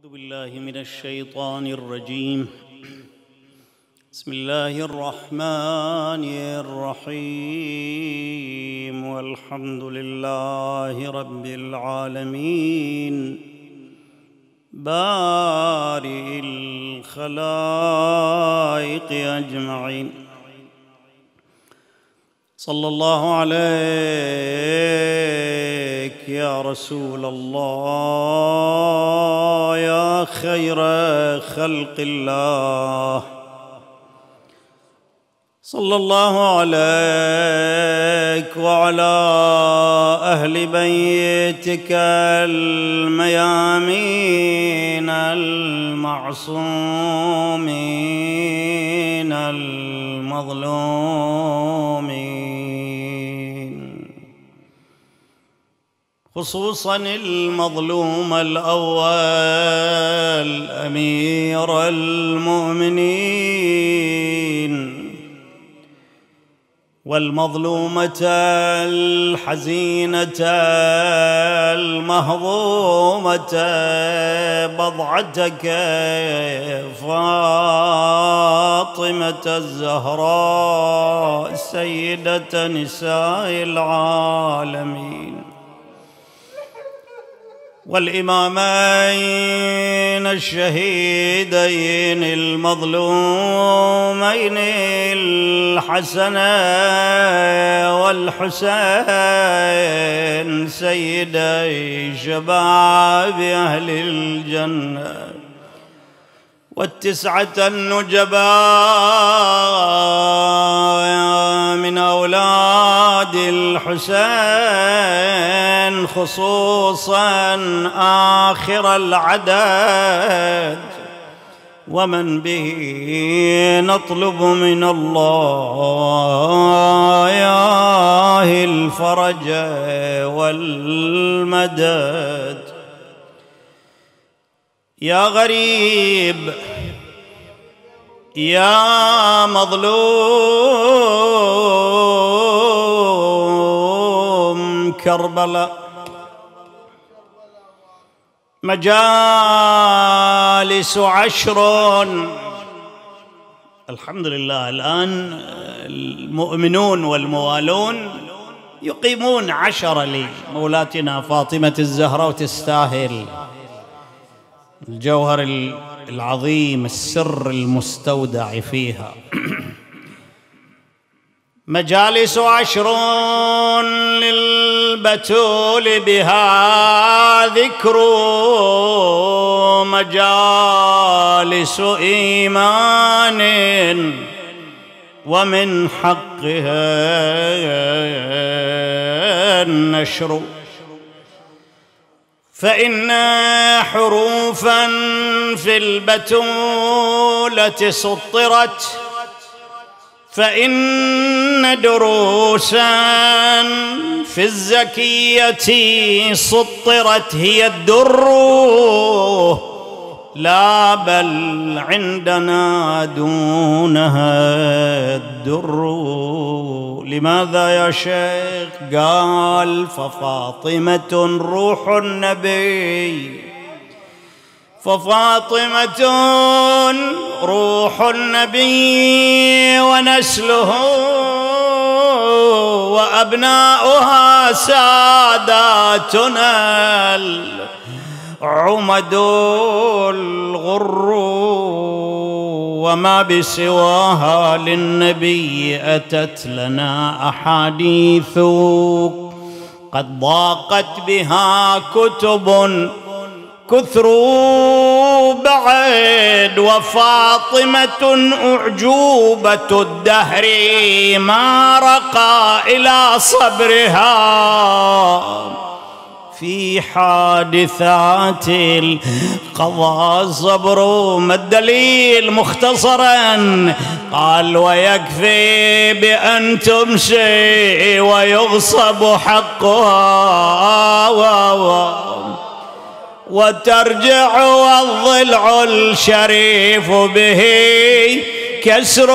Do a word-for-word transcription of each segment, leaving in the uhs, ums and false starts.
أعوذ بالله من الشيطان الرجيم. بسم الله الرحمن الرحيم. والحمد لله رب العالمين بارئ الخلائق أجمعين. صلى الله عليك يا رسول الله يا خير خلق الله. صلى الله عليك وعلى أهل بيتك الميامين المعصومين المظلومين، خصوصاً المظلوم الأول أمير المؤمنين، والمظلومة الحزينة المهضومة بضعتك فاطمة الزهراء سيدة نساء العالمين، والإمامين الشهيدين المظلومين الحسن والحسين سيدي شباب أهل الجنة، والتسعة النجباء من أولاد الحسين، خصوصاً آخر العدد، ومن به نطلب من الله ياه الفرج والمدد. يا غريب يا مظلوم كربلاء، مجالس عشر. الحمد لله الآن المؤمنون والموالون يقيمون عشر لمولاتنا فاطمة الزهراء، وتستاهل الجوهر العظيم السر المستودع فيها. مجالس عشر للبتول بها ذكر، مجالس إيمان ومن حقها النشر، فإن حروفاً في البتولة سطرت، فإن دروساً في الزكية سطرت، هي الدر لا بل عندنا دونها الدر. لماذا يا شيخ؟ قال ففاطمة روح النبي، ففاطمة روح النبي ونسله وأبناؤها ساداتنا العمد الغر، وما بسواها للنبي أتت لنا أحاديث، قد ضاقت بها كتب كثر بعد، وفاطمة أعجوبة الدهر ما رقى إلى صبرها في حادثات القضاء صبر. ما الدليل؟ مختصرا قال ويكفي بأن تمشي ويغصب حقها وترجع والضلع الشريف به كسر،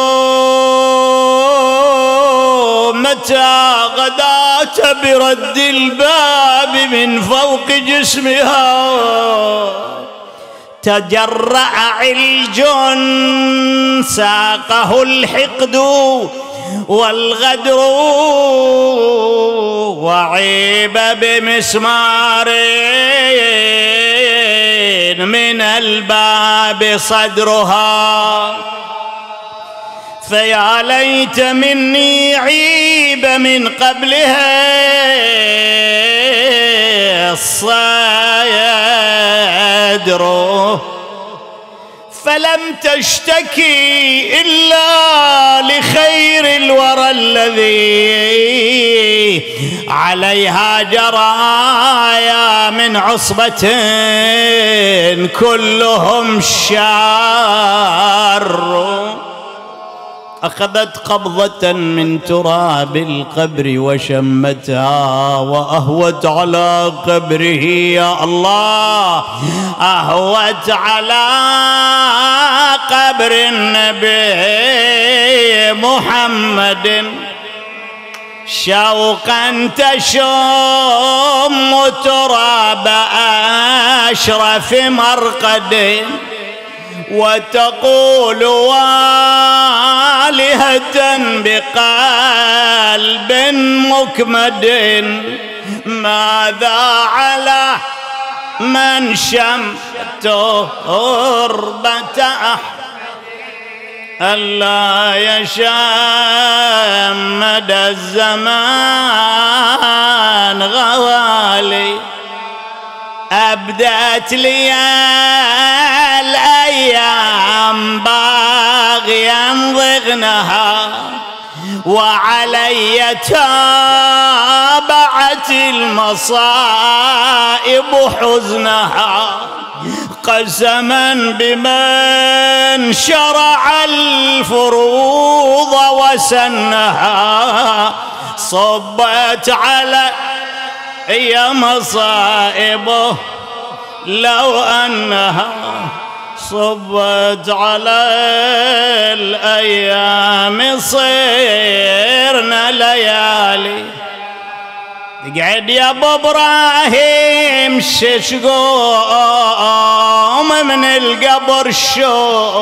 متى غدات برد الباب من فوق جسمها تجرأ علج ساقه الحقد والغدر وعيب بمسمار من الباب صدرها. فيا ليت مني عيب من قبلها الصدر، فلم تشتكي إلا لخير الورى الذي عليها جرايا من عصبة كلهم شار. أخذت قبضة من تراب القبر وشمتها وأهوت على قبره. يا الله، أهوت على قبر النبي محمد شوقا تشم تراب أشرف مرقد، وتقول والهة بقلب مكمد ماذا على من شم تربة ألا يشم مدى الزمان غوالي. أبدت لي الأيام باغيا ضغنها وعلي تابعت المصائب حزنها. قسما بمن شرع الفروض وسنها صبت على يا مصائبه لو أنها صبت على الأيام صرنا ليالي. اقعد يا ابو ابراهيم ششقوم من القبر شو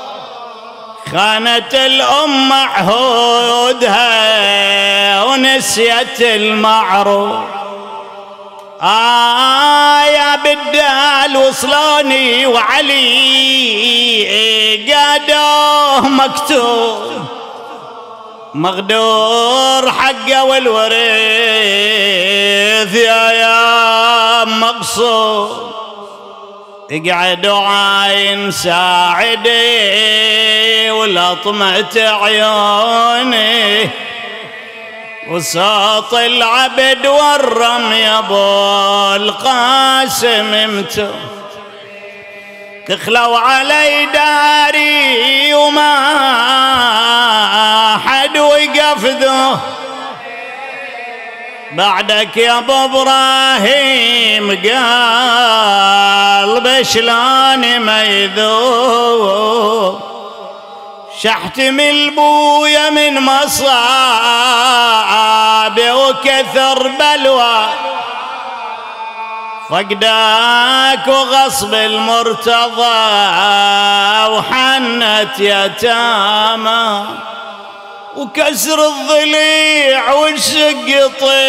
خانت الأم عهودها ونسيت المعروف. آه يا بدال وصلوني وعلي قادوه مكتوب مغدور حقه والورث يا يا مقصود. اقعدوا عاين ساعدي ولطمة عيوني وساط العبد والرمي ابو القاسم امتو. تخلوا علي داري وما حد وقف ذو بعدك يا ابو ابراهيم قلب شلون ما يذوب. شحتمل بويا من مصاب وكثر بلوى فقداك وغصب المرتضى وحنت يتامى وكسر الضليع والشق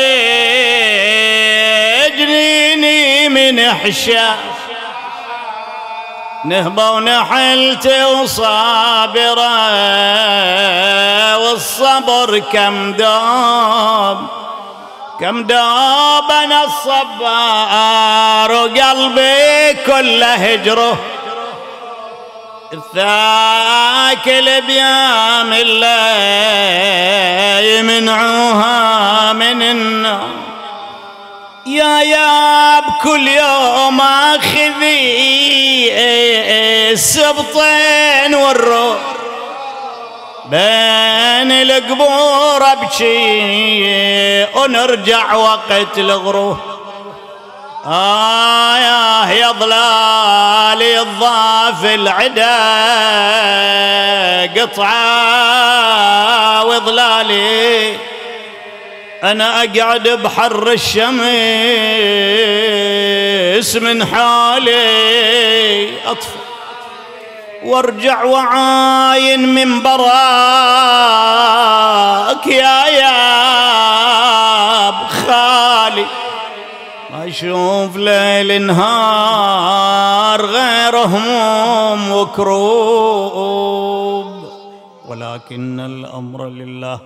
طيب جنيني من حشا نهبة ونحلت وصابرة والصبر كم دوب كم دوب أنا الصبار وقلبي كله هجره. الثاكل بيام الله يمنعوها من النار. يا يا بكل يوم اخذي السبطين والروح بين القبور ابكي ونرجع وقت الغروب. آه يا يا ضلالي الضاف العدا قطعة وضلالي أنا أقعد بحر الشمس من حالي أطفى وارجع وعاين من براك يا ياب خالي، ما اشوف ليل نهار غير هموم وكروب، ولكن الأمر لله،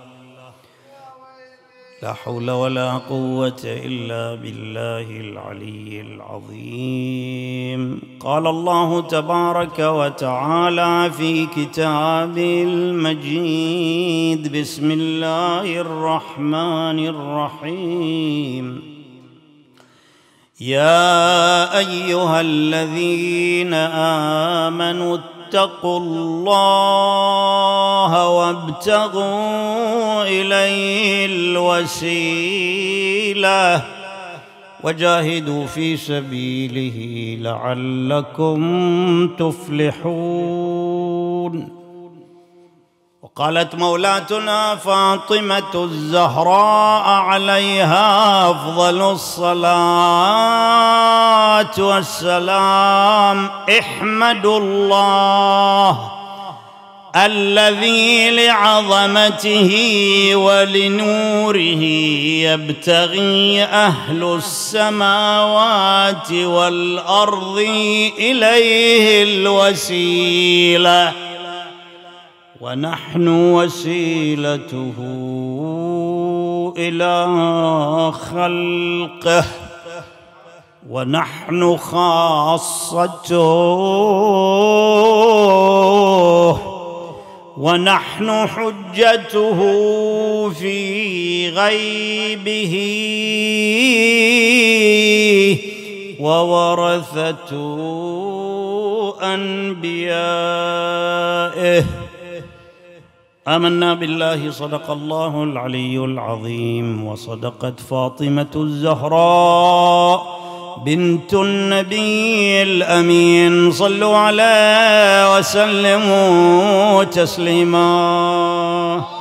لا حول ولا قوة إلا بالله العلي العظيم. قال الله تبارك وتعالى في كتابه المجيد: بسم الله الرحمن الرحيم. يا أيها الذين آمنوا اتقوا الله وابتغوا إليه الوسيلة وجاهدوا في سبيله لعلكم تفلحون. وقالت مولاتنا فاطمة الزهراء عليها أفضل الصلاة والسلام: احمدوا الله الذي لعظمته ولنوره يبتغي أهل السماوات والأرض إليه الوسيلة، ونحن وسيلته إلى خلقه، ونحن خاصته، ونحن حجته في غيبه وورثته أنبيائه. آمنا بالله، صدق الله العلي العظيم، وصدقت فاطمة الزهراء بنت النبي الأمين. صلوا عليه وسلموا تسليما.